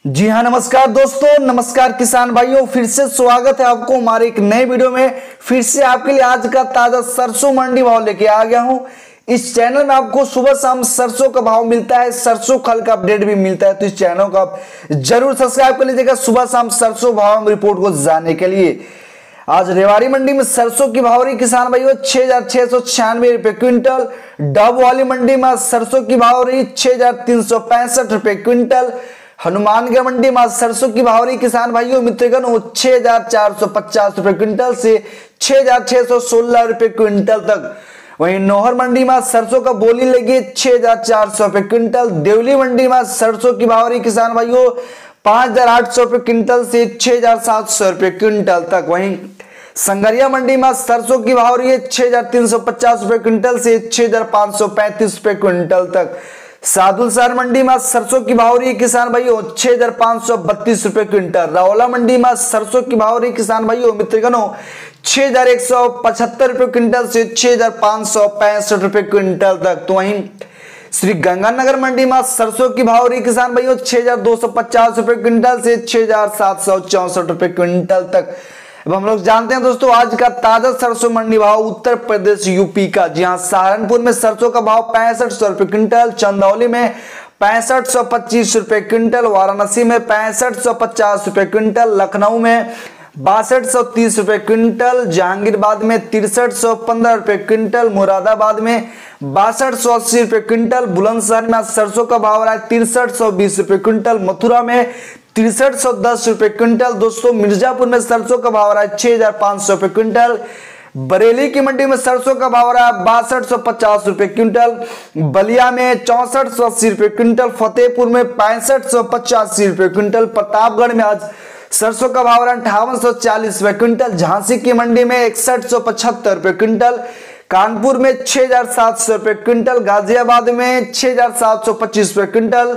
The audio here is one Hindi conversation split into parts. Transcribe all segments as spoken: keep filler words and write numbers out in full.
जी हाँ, नमस्कार दोस्तों, नमस्कार किसान भाइयों। फिर से स्वागत है आपको हमारे एक नए वीडियो में। फिर से आपके लिए आज का ताजा सरसों मंडी भाव लेके आ गया हूं। इस चैनल में आपको सुबह शाम सरसों का भाव मिलता है, सरसों खल का अपडेट भी मिलता है, तो इस चैनल को आप जरूर सब्सक्राइब कर लीजिएगा सुबह शाम सरसों भाव रिपोर्ट को जानने के लिए। आज रेवाड़ी मंडी में सरसों की भाव रही किसान भाइयों छह हजार छह सौ छियानवे रुपए क्विंटल। डब वाली मंडी में सरसों की भाव रही छह हजार तीन सौ पैंसठ रुपए क्विंटल। हनुमानगढ़ मंडी में सरसों की भाव रही किसान भाइयों मित्रगण वो छह हजार चार सौ पचास रुपए क्विंटल से छह हजार छह सौ सोलह रुपए क्विंटल तक। वहीं नौहर मंडी में सरसों का बोली लगी छह हजार चार सौ रुपए क्विंटल। देवली मंडी में सरसों की भाव रही किसान भाइयों पांच हजार आठ सौ रुपए क्विंटल से छह हजार सात सौ रुपए क्विंटल तक। वहीं संगरिया मंडी में सरसों की भाव रही है छह हजार तीन सौ पचास रुपए क्विंटल से छह हजार पांच सौ पैंतीस रुपए क्विंटल तक। सादुलसर मंडी में सरसों की भाव रही किसान भाइयों छह हजार पांच सौ बत्तीस रुपए क्विंटल। रावला मंडी में सरसों की भाव रही किसान भाइयों मित्रगणों छह हजार एक सौ पचहत्तर रुपए क्विंटल से छह हजार पांच सौ पैंसठ रुपए क्विंटल तक। तो वहीं श्री गंगानगर मंडी में सरसों की भाव रही किसान भाइयों छह हजार दो सौ पचास रुपए क्विंटल से छह हजार सात सौ चौसठ रुपए क्विंटल तक। अब हम लोग जानते हैं दोस्तों आज का ताजा सरसों मंडी भाव उत्तर प्रदेश यूपी का। जी हाँ, सहारनपुर में सरसों का भाव पैंसठ सौ रुपए क्विंटल, चंदौली में पैंसठ सौ पच्चीस रुपए क्विंटल, वाराणसी में पैंसठ सौ पचास रुपए क्विंटल, लखनऊ में बासठ सौ तीस रुपए क्विंटल, जहांगीरबाद में तिरसठ सौ पंद्रह रुपए क्विंटल, मुरादाबाद में बासठ सौ अस्सी रुपए क्विंटल, बुलंदशहर में सरसों का भाव रहा है तिरसठ सौ बीस रुपए क्विंटल, मथुरा में तिरसठ सौ दस रुपए क्विंटल। दोस्तों मिर्जापुर में सरसों का भाव रहा है छह हजार पांच सौ रुपए क्विंटल। बरेली की मंडी में सरसों का भाव रहा है बासठ सौ पचास रुपए क्विंटल, बलिया में चौसठ सौ अस्सी रुपए क्विंटल, फतेहपुर में पैंसठ सौ पचासी रुपए क्विंटल, प्रतापगढ़ में आज सरसों का भाव रहा है अठावन सौ चालीस रुपए क्विंटल, झांसी की मंडी में इकसठ सौ पचहत्तर रुपए क्विंटल, कानपुर में छह हजार सात सौ रुपए क्विंटल, गाजियाबाद में छह हजार सात सौ पच्चीस रुपए क्विंटल,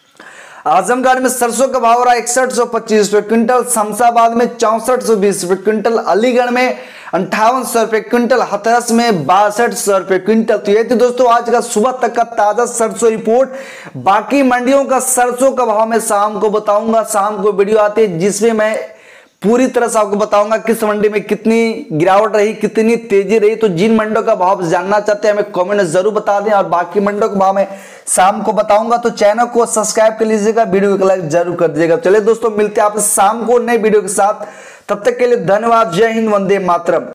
आजमगढ़ में सरसों का भाव रहा है इकसठ सौ पच्चीस रुपए क्विंटल, शमशाबाद में चौसठ सौ बीस रुपए क्विंटल, अलीगढ़ में अंठावन सौ रुपए क्विंटल, हाथरस में बासठ सौ रुपए क्विंटल। तो ये थी दोस्तों आज का सुबह तक का ताजा सरसों रिपोर्ट। बाकी मंडियों का सरसों का भाव मैं शाम को बताऊंगा। शाम को वीडियो आती है जिसमें मैं पूरी तरह से आपको बताऊंगा किस मंडी में कितनी गिरावट रही, कितनी तेजी रही। तो जिन मंडियों का भाव जानना चाहते हैं हमें कमेंट में जरूर बता दें, और बाकी मंडियों का भाव मैं शाम को बताऊंगा। तो चैनल को सब्सक्राइब कर लीजिएगा, वीडियो को लाइक जरूर कर दीजिएगा। चलिए दोस्तों मिलते हैं आपसे शाम को नए वीडियो के साथ, तब तक के लिए धन्यवाद। जय हिंद, वंदे मातरम।